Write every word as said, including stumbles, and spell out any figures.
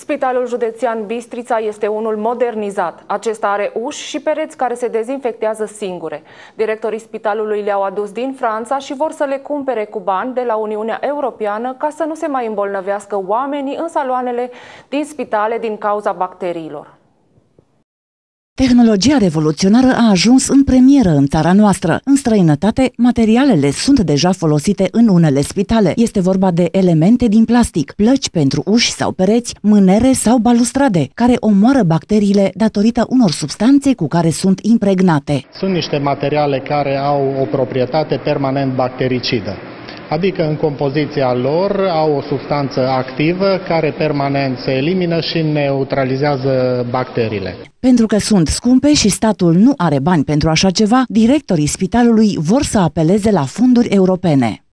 Spitalul județean Bistrița este unul modernizat. Acesta are uși și pereți care se dezinfectează singure. Directorii spitalului le-au adus din Franța și vor să le cumpere cu bani de la Uniunea Europeană ca să nu se mai îmbolnăvească oamenii în saloanele din spitale din cauza bacteriilor. Tehnologia revoluționară a ajuns în premieră în țara noastră. În străinătate, materialele sunt deja folosite în unele spitale. Este vorba de elemente din plastic, plăci pentru uși sau pereți, mânere sau balustrade, care omoară bacteriile datorită unor substanțe cu care sunt impregnate. Sunt niște materiale care au o proprietate permanent bactericidă. Adică în compoziția lor au o substanță activă care permanent se elimină și neutralizează bacteriile. Pentru că sunt scumpe și statul nu are bani pentru așa ceva, directorii spitalului vor să apeleze la fonduri europene.